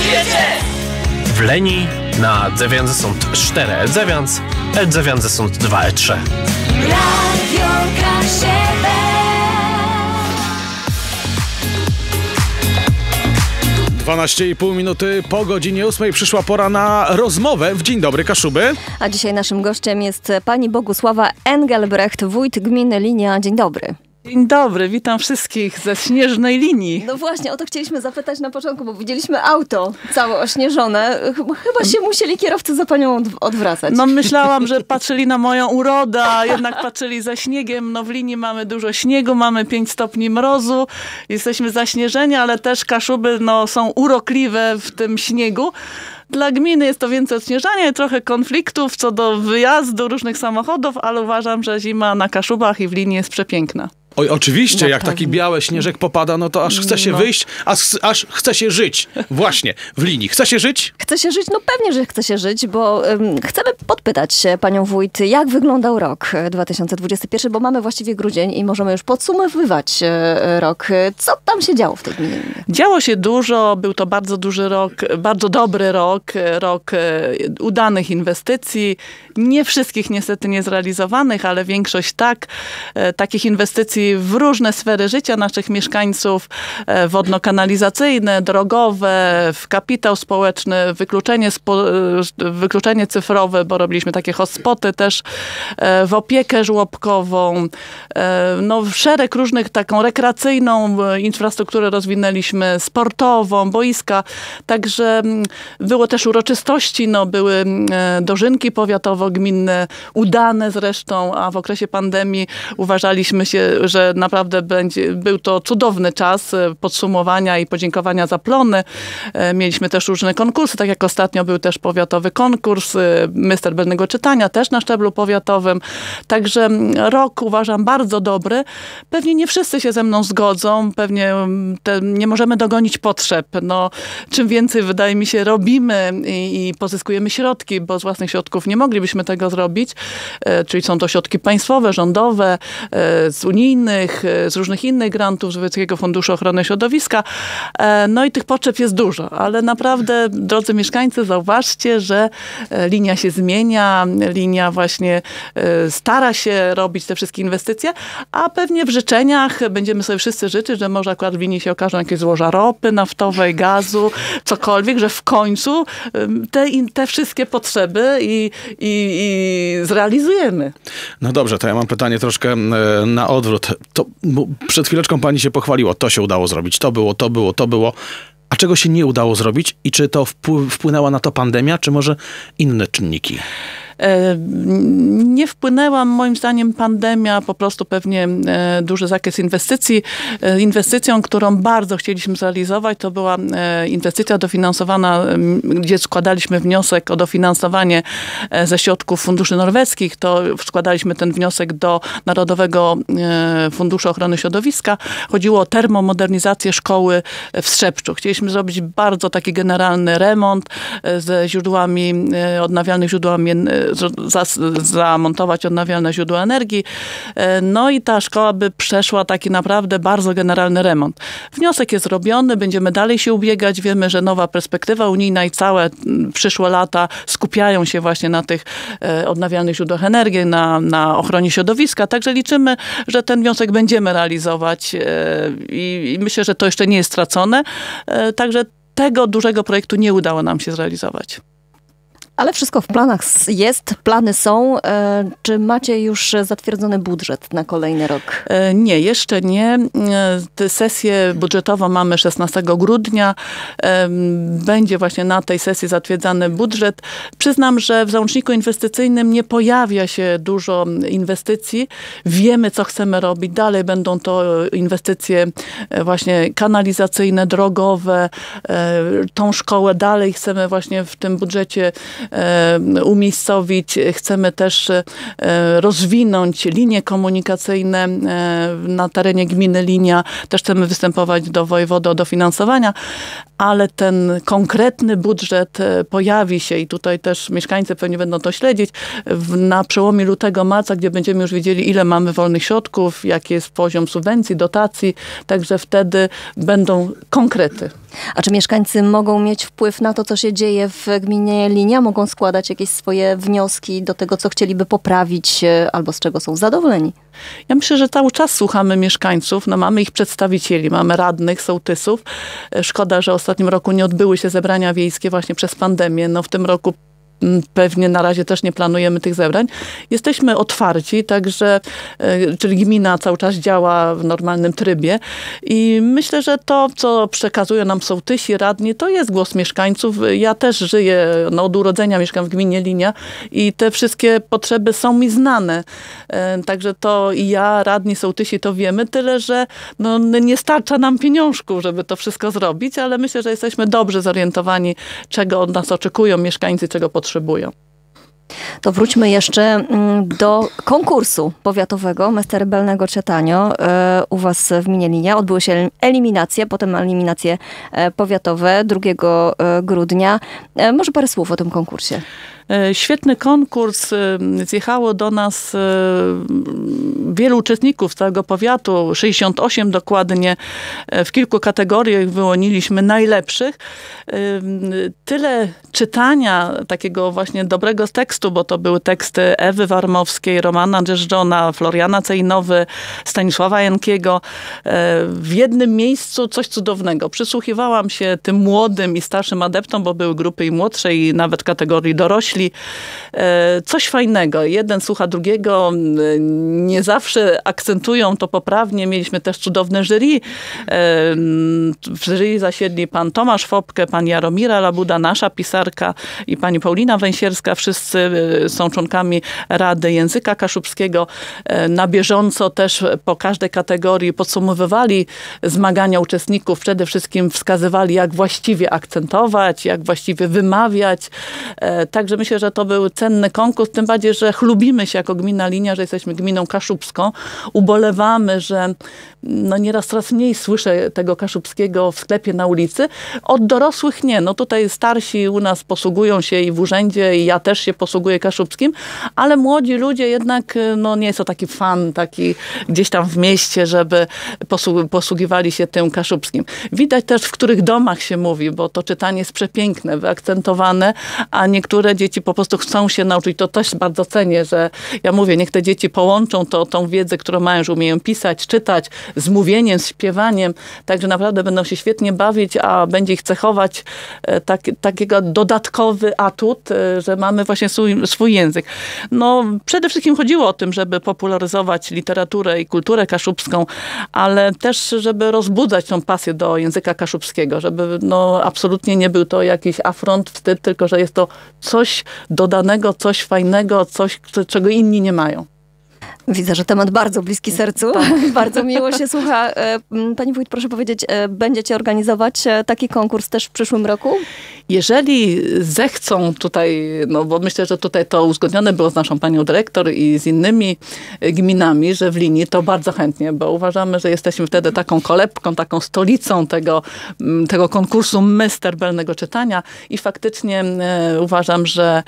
W Leni na Dzewianze są 4 Edzewianz, Edzewianze są 2 E3. Radio KSB. 12,5 minuty po godzinie 8 przyszła pora na rozmowę w Dzień Dobry Kaszuby. A dzisiaj naszym gościem jest pani Bogusława Engelbrecht, wójt gminy Linia. Dzień dobry. Dzień dobry, witam wszystkich ze Śnieżnej Linii. No właśnie, o to chcieliśmy zapytać na początku, bo widzieliśmy auto całe ośnieżone. Chyba się musieli kierowcy za panią odwracać. No myślałam, że patrzyli na moją urodę, a jednak patrzyli za śniegiem. No w Linii mamy dużo śniegu, mamy 5 stopni mrozu, jesteśmy zaśnieżeni, ale też Kaszuby są urokliwe w tym śniegu. Dla gminy jest to więcej odśnieżania i trochę konfliktów co do wyjazdu różnych samochodów, ale uważam, że zima na Kaszubach i w Linii jest przepiękna. Oj, oczywiście, Na jak pewno. taki biały śnieżek popada, no to aż chce się wyjść, aż chce się żyć. Właśnie, w Linii. Chce się żyć? Chce się żyć? No pewnie, że chce się żyć, bo chcemy podpytać panią wójt, jak wyglądał rok 2021, bo mamy właściwie grudzień i możemy już podsumowywać rok. Co tam się działo w tej gminie? Działo się dużo, był to bardzo duży rok, bardzo dobry rok udanych inwestycji. Nie wszystkich niestety nie zrealizowanych, ale większość tak. Takich inwestycji w różne sfery życia naszych mieszkańców, wodno-kanalizacyjne, drogowe, w kapitał społeczny, wykluczenie cyfrowe, bo robiliśmy takie hotspoty też, w opiekę żłobkową, w szereg różnych, taką rekreacyjną infrastrukturę rozwinęliśmy, sportową, boiska, także było też uroczystości, były dożynki powiatowo-gminne, udane zresztą, a w okresie pandemii uważaliśmy że naprawdę był to cudowny czas podsumowania i podziękowania za plony. Mieliśmy też różne konkursy, tak jak ostatnio był też powiatowy konkurs Mister Belnego Czytania, też na szczeblu powiatowym. Także rok uważam bardzo dobry. Pewnie nie wszyscy się ze mną zgodzą, pewnie nie możemy dogonić potrzeb. Czym więcej, wydaje mi się, robimy i pozyskujemy środki, bo z własnych środków nie moglibyśmy tego zrobić, czyli są to środki państwowe, rządowe, z unijnych, z różnych innych grantów, z Wojewódzkiego Funduszu Ochrony Środowiska. I tych potrzeb jest dużo, ale naprawdę, drodzy mieszkańcy, zauważcie, że Linia się zmienia, Linia właśnie stara się robić te wszystkie inwestycje, a pewnie w życzeniach będziemy sobie wszyscy życzyć, że może akurat w Linii się okażą jakieś złoża ropy naftowej, gazu, cokolwiek, że w końcu te wszystkie potrzeby i zrealizujemy. No dobrze, to ja mam pytanie troszkę na odwrót. Przed chwileczką pani się pochwaliło, to się udało zrobić, to było. A czego się nie udało zrobić i czy to wpłynęła na to pandemia, czy może inne czynniki? Nie wpłynęła moim zdaniem pandemia, po prostu pewnie duży zakres inwestycji. Inwestycją, którą bardzo chcieliśmy zrealizować, to była inwestycja dofinansowana, gdzie składaliśmy wniosek o dofinansowanie ze środków funduszy norweskich. To składaliśmy ten wniosek do Narodowego Funduszu Ochrony Środowiska. Chodziło o termomodernizację szkoły w Strzepczu. Chcieliśmy zrobić bardzo taki generalny remont ze źródłami, odnawialnymi źródłami, zamontować odnawialne źródła energii. I ta szkoła by przeszła taki naprawdę bardzo generalny remont. Wniosek jest robiony, będziemy dalej się ubiegać. Wiemy, że nowa perspektywa unijna i całe przyszłe lata skupiają się właśnie na tych odnawialnych źródłach energii, na ochronie środowiska. Także liczymy, że ten wniosek będziemy realizować i myślę, że to jeszcze nie jest stracone. Także tego dużego projektu nie udało nam się zrealizować. Ale wszystko w planach jest, plany są. Czy macie już zatwierdzony budżet na kolejny rok? Nie, jeszcze nie. Sesję budżetową mamy 16 grudnia. Będzie właśnie na tej sesji zatwierdzany budżet. Przyznam, że w załączniku inwestycyjnym nie pojawia się dużo inwestycji. Wiemy, co chcemy robić. Dalej będą to inwestycje właśnie kanalizacyjne, drogowe. Tą szkołę dalej chcemy właśnie w tym budżecie umiejscowić. Chcemy też rozwinąć linie komunikacyjne na terenie gminy Linia. Też chcemy występować do wojewody o dofinansowania, ale ten konkretny budżet pojawi się i tutaj też mieszkańcy pewnie będą to śledzić na przełomie lutego, marca, gdzie będziemy już wiedzieli, ile mamy wolnych środków, jaki jest poziom subwencji, dotacji. Także wtedy będą konkrety. A czy mieszkańcy mogą mieć wpływ na to, co się dzieje w gminie Linia? Mogą składać jakieś swoje wnioski do tego, co chcieliby poprawić albo z czego są zadowoleni? Ja myślę, że cały czas słuchamy mieszkańców, mamy ich przedstawicieli, mamy radnych, sołtysów. Szkoda, że w ostatnim roku nie odbyły się zebrania wiejskie właśnie przez pandemię. W tym roku pewnie na razie też nie planujemy tych zebrań. Jesteśmy otwarci, także, czyli gmina cały czas działa w normalnym trybie i myślę, że to, co przekazują nam sołtysi, radni, to jest głos mieszkańców. Ja też żyję, od urodzenia mieszkam w gminie Linia i te wszystkie potrzeby są mi znane. Także to i ja, radni, sołtysi to wiemy, tyle, że nie starcza nam pieniążków, żeby to wszystko zrobić, ale myślę, że jesteśmy dobrze zorientowani, czego od nas oczekują mieszkańcy, czego potrzebują. To wróćmy jeszcze do konkursu powiatowego Mesterybelnego Czytanio. U was w gminie Linia odbyły się eliminacje, potem eliminacje powiatowe 2 grudnia. Może parę słów o tym konkursie. Świetny konkurs. Zjechało do nas wielu uczestników z całego powiatu, 68 dokładnie. W kilku kategoriach wyłoniliśmy najlepszych. Tyle czytania takiego właśnie dobrego tekstu, bo to były teksty Ewy Warmowskiej, Romana Drzeżdżona, Floriana Cejnowy, Stanisława Jankiego. W jednym miejscu coś cudownego. Przysłuchiwałam się tym młodym i starszym adeptom, bo były grupy i młodsze i nawet kategorii dorośli. Coś fajnego. Jeden słucha drugiego. Nie zawsze akcentują to poprawnie. Mieliśmy też cudowne jury. W jury zasiedli pan Tomasz Fopke, pan Jaromira Labuda, nasza pisarka i pani Paulina Węsierska. Wszyscy są członkami Rady Języka Kaszubskiego. Na bieżąco też po każdej kategorii podsumowywali zmagania uczestników. Przede wszystkim wskazywali, jak właściwie akcentować, jak właściwie wymawiać. Także myślę, że to był cenny konkurs, tym bardziej, że chlubimy się jako gmina Linia, że jesteśmy gminą kaszubską. Ubolewamy, że nieraz coraz mniej słyszę tego kaszubskiego w sklepie, na ulicy. Od dorosłych nie. Tutaj starsi u nas posługują się i w urzędzie, i ja też się posługuję kaszubskim, ale młodzi ludzie jednak, nie jest to taki fan, taki gdzieś tam w mieście, żeby posługiwali się tym kaszubskim. Widać też, w których domach się mówi, bo to czytanie jest przepiękne, wyakcentowane, a niektóre dzieci po prostu chcą się nauczyć. To też bardzo cenię, że ja mówię, niech te dzieci połączą tą wiedzę, którą mają, że umieją pisać, czytać, z mówieniem, z śpiewaniem. Także naprawdę będą się świetnie bawić, a będzie ich cechować takiego dodatkowy atut, że mamy właśnie swój język. Przede wszystkim chodziło o tym, żeby popularyzować literaturę i kulturę kaszubską, ale też, żeby rozbudzać tą pasję do języka kaszubskiego, żeby absolutnie nie był to jakiś afront, wstyd, tylko że jest to coś dodanego, coś fajnego, coś, czego inni nie mają. Widzę, że temat bardzo bliski sercu. Tak. Bardzo miło się słucha. Pani wójt, proszę powiedzieć, będziecie organizować taki konkurs też w przyszłym roku? Jeżeli zechcą tutaj, bo myślę, że tutaj to uzgodnione było z naszą panią dyrektor i z innymi gminami, że w Linii, to bardzo chętnie, bo uważamy, że jesteśmy wtedy taką kolebką, taką stolicą tego konkursu Mesterybelnego Czytania i faktycznie uważam, że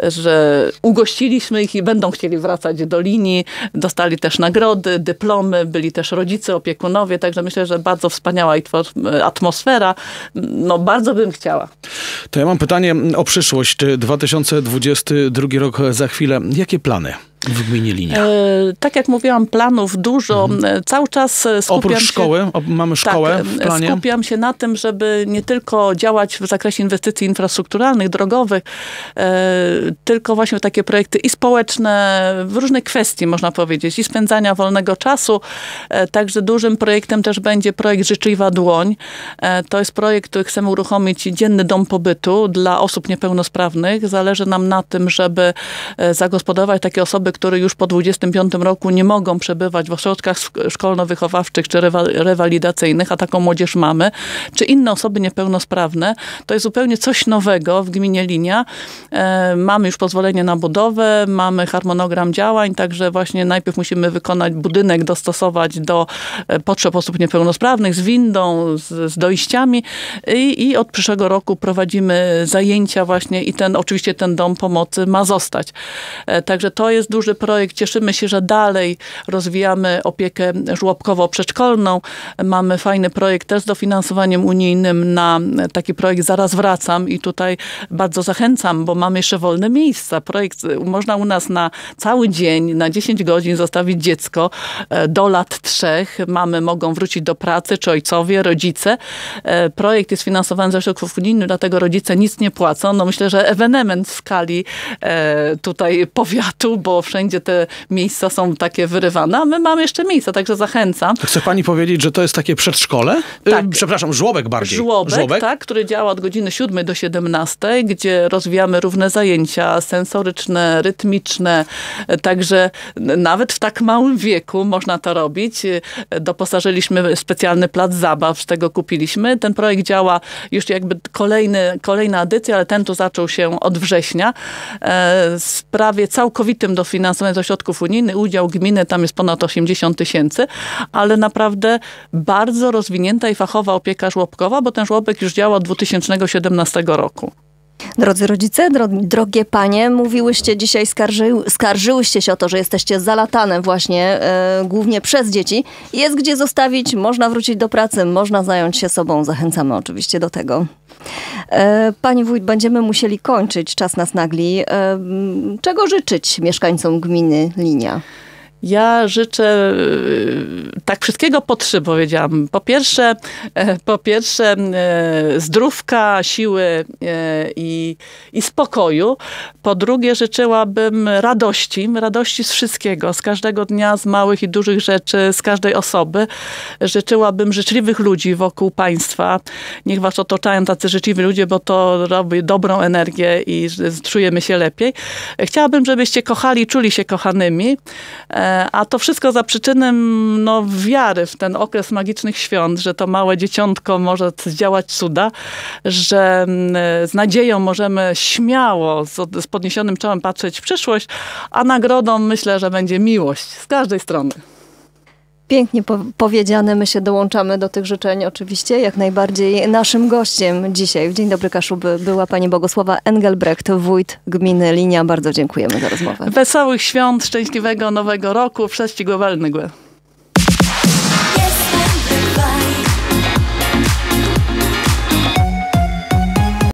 ugościliśmy ich i będą chcieli wracać do Linii. Dostali też nagrody, dyplomy, byli też rodzice, opiekunowie, także myślę, że bardzo wspaniała atmosfera. Bardzo bym chciała. To ja mam pytanie o przyszłość. 2022 rok za chwilę. Jakie plany w gminie Linia? Tak jak mówiłam, planów dużo. Cały czas skupiam Oprócz się... szkoły? Mamy szkołę w planie? Skupiam się na tym, żeby nie tylko działać w zakresie inwestycji infrastrukturalnych, drogowych, tylko właśnie takie projekty i społeczne, w różnej kwestii, można powiedzieć, i spędzania wolnego czasu. Także dużym projektem też będzie projekt Życzliwa Dłoń. To jest projekt, który chcemy uruchomić dzienny dom pobytu dla osób niepełnosprawnych. Zależy nam na tym, żeby zagospodarować takie osoby, które już po 25 roku nie mogą przebywać w ośrodkach szkolno-wychowawczych czy rewalidacyjnych, a taką młodzież mamy, czy inne osoby niepełnosprawne. To jest zupełnie coś nowego w gminie Linia. Mamy już pozwolenie na budowę, mamy harmonogram działań, także właśnie najpierw musimy wykonać budynek, dostosować do potrzeb osób niepełnosprawnych, z windą, z dojściami i od przyszłego roku prowadzimy zajęcia właśnie i oczywiście ten dom pomocy ma zostać. Także to jest duży duży projekt. Cieszymy się, że dalej rozwijamy opiekę żłobkowo-przedszkolną. Mamy fajny projekt też z dofinansowaniem unijnym na taki projekt Zaraz wracam i tutaj bardzo zachęcam, bo mamy jeszcze wolne miejsca. Projekt można u nas na cały dzień, na 10 godzin zostawić dziecko do lat 3. Mamy mogą wrócić do pracy, czy ojcowie, rodzice. Projekt jest finansowany ze środków unijnych, dlatego rodzice nic nie płacą. No myślę, że ewenement w skali tutaj powiatu, bo wszędzie te miejsca są takie wyrywane, a my mamy jeszcze miejsca, także zachęcam. Chce pani powiedzieć, że to jest takie przedszkole? Tak. Przepraszam, żłobek bardziej. Żłobek, tak, który działa od godziny 7 do 17, gdzie rozwijamy różne zajęcia sensoryczne, rytmiczne, także nawet w tak małym wieku można to robić. Doposażyliśmy specjalny plac zabaw, z tego kupiliśmy. Ten projekt działa już jakby kolejna edycja, ale ten tu zaczął się od września. Z prawie całkowitym dofinansowaniem ze środków unijnych. Udział gminy tam jest ponad 80 000, ale naprawdę bardzo rozwinięta i fachowa opieka żłobkowa, bo ten żłobek już działa od 2017 roku. Drodzy rodzice, drogie panie, mówiłyście dzisiaj, skarżyłyście się o to, że jesteście zalatane właśnie głównie przez dzieci. Jest gdzie zostawić, można wrócić do pracy, można zająć się sobą. Zachęcamy oczywiście do tego. Pani wójt, będziemy musieli kończyć, czas nas nagli. Czego życzyć mieszkańcom gminy Linia? Ja życzę tak wszystkiego po 3 powiedziałam. Po pierwsze zdrówka, siły i spokoju. Po drugie życzyłabym radości z wszystkiego, z każdego dnia, z małych i dużych rzeczy, z każdej osoby. Życzyłabym życzliwych ludzi wokół państwa. Niech was otaczają tacy życzliwi ludzie, bo to robi dobrą energię i czujemy się lepiej. Chciałabym, żebyście kochali, czuli się kochanymi. A to wszystko za przyczynem wiary w ten okres magicznych świąt, że to małe dzieciątko może zdziałać cuda, że z nadzieją możemy śmiało, z podniesionym czołem patrzeć w przyszłość, a nagrodą myślę, że będzie miłość z każdej strony. Pięknie powiedziane, my się dołączamy do tych życzeń oczywiście, jak najbardziej. Naszym gościem dzisiaj w Dzień Dobry Kaszuby była pani Bogusława Engelbrecht, wójt gminy Linia. Bardzo dziękujemy za rozmowę. Wesołych świąt, szczęśliwego nowego roku, wszechświat globalny.